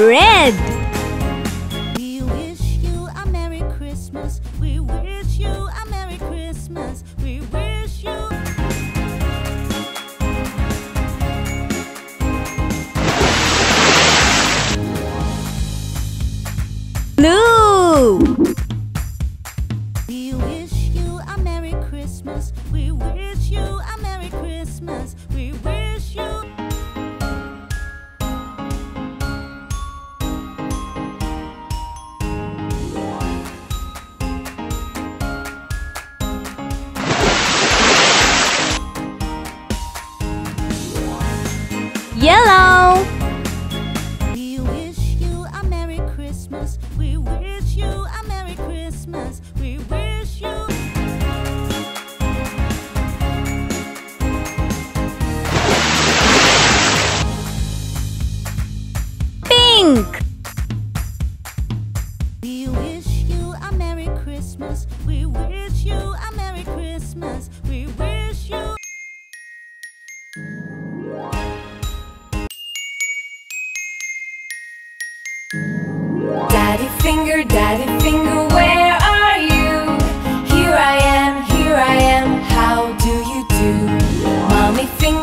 Red. We wish you a Merry Christmas. We wish you a Merry Christmas. We wish you. Blue. We wish you a Merry Christmas. We wish you a Merry Christmas. We wish you. Yellow. We wish you a Merry Christmas. We wish you a Merry Christmas. We wish you. Pink. We wish you a Merry Christmas. We wish you a Merry Christmas. We wish you. Daddy finger, where are you? Here I am, how do you do? Mommy finger.